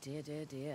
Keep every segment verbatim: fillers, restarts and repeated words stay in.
dear, dear, dear.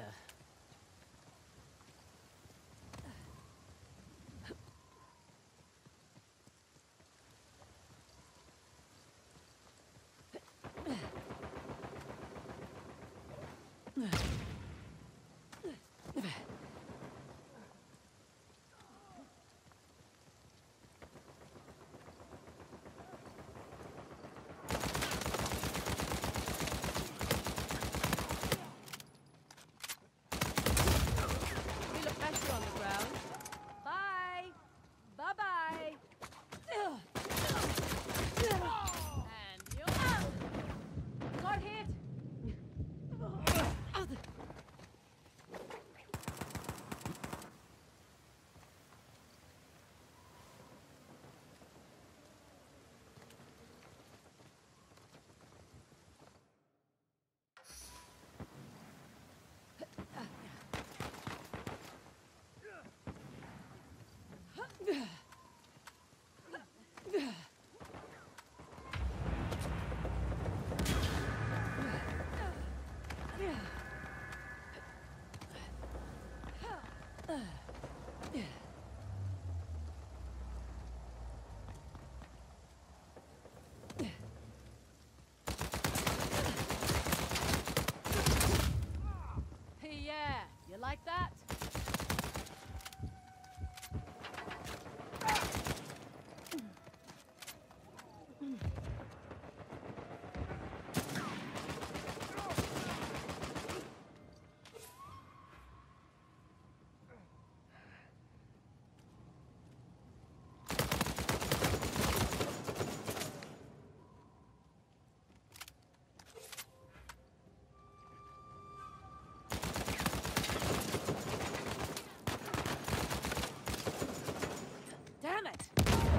Yeah, you like that? Damn it!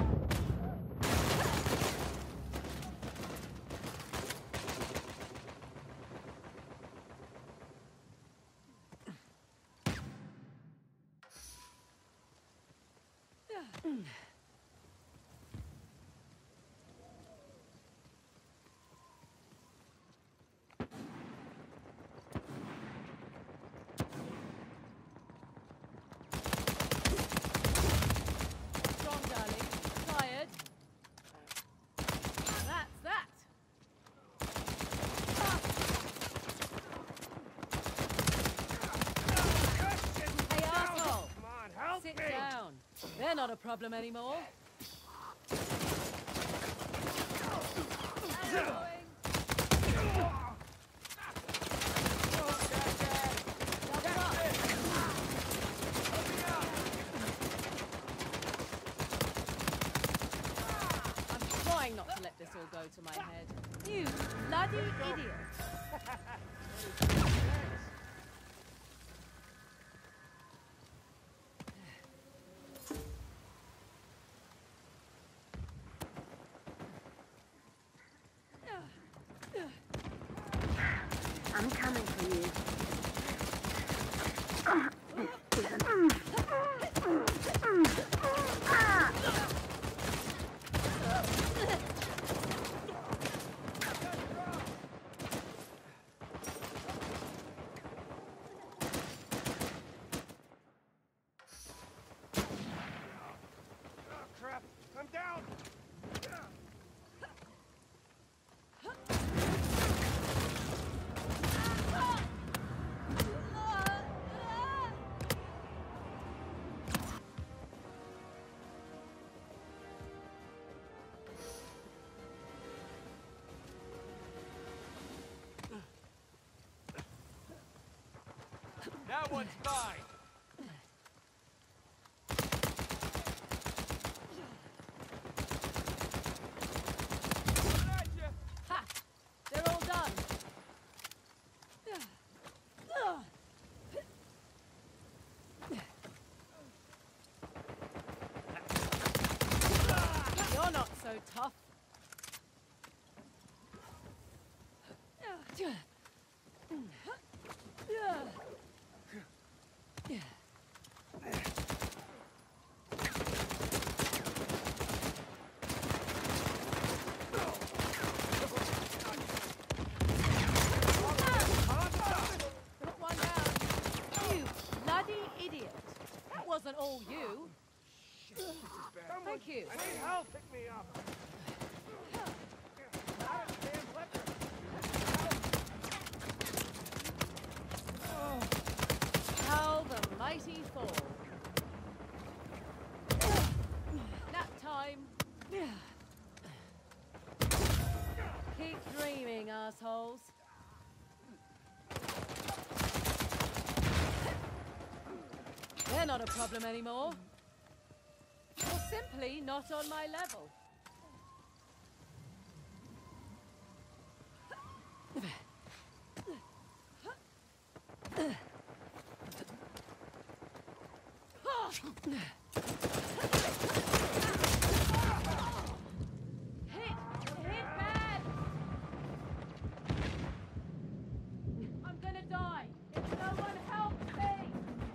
Strong, darling. Tired. That's that. Hey, asshole! Come on, help Sit me! down. They're not a problem anymore. Trying not to let this all go to my head. You bloody idiot! I'm coming for you. Oh, crap! I'm down! That one's mine! Ha! They're all done. You're not so tough. Shit, this is bad. Thank you. I need help. Pick me up. Not a damn leper. Oh. How the mighty fall. Nap time. Keep dreaming, assholes. They're not a problem anymore. Or simply not on my level. Hit! Hit bad! I'm gonna die if no one helps me!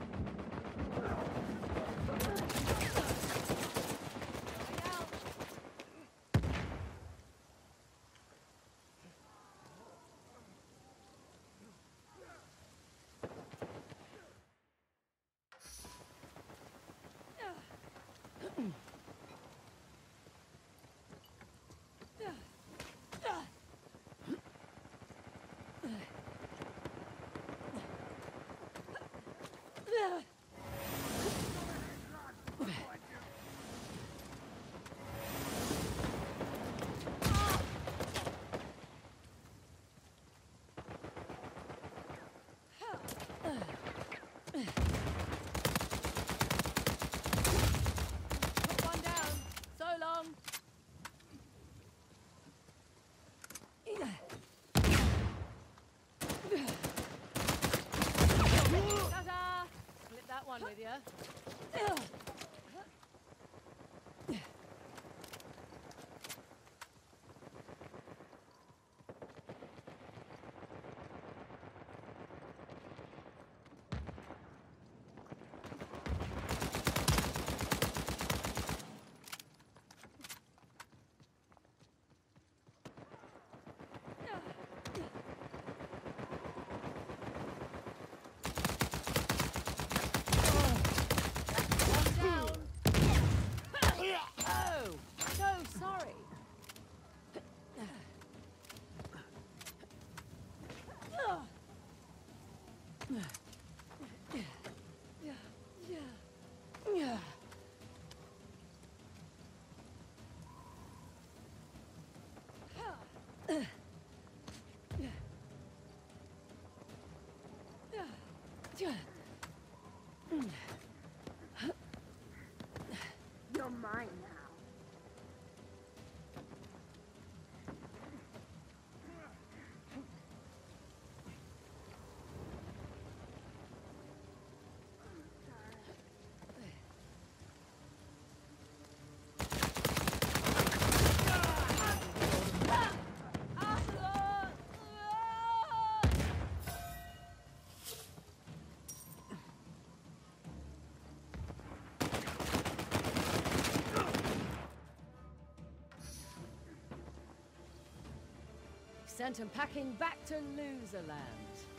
Going out. Put one down. So long. Ta-da! Flip that one with you. You're mine now. Sent him packing back to loser land.